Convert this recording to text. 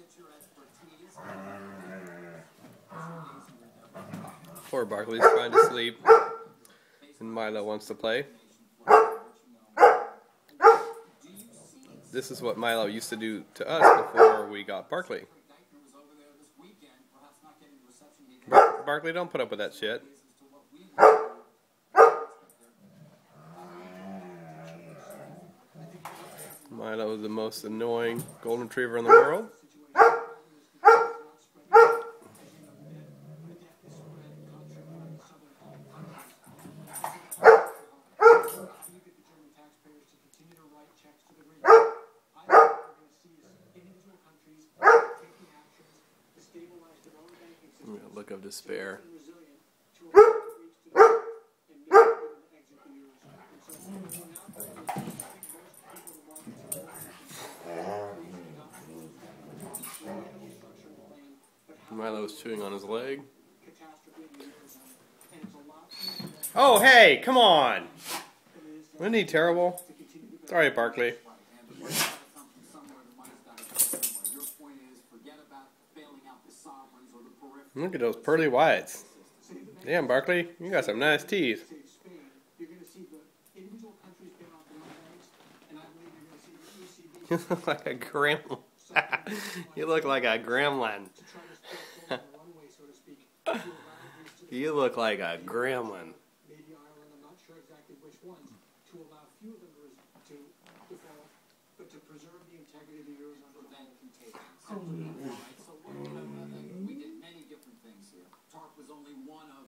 Poor Barkley's trying to sleep, and Milo wants to play. This is what Milo used to do to us before we got Barkley. Barkley, don't put up with that shit. Milo is the most annoying golden retriever in the world. Look of despair. Milo's chewing on his leg. Oh, hey, come on! Isn't he terrible? Sorry, Barkley. Look at those pearly whites. Damn, Barkley, you got some nice teeth. You look like a gremlin. You look like a gremlin. You look like a gremlin. Maybe Ireland, I'm not sure exactly which ones, to allow few of them to develop, but to preserve the integrity of the Eurozone. Prevent contagion.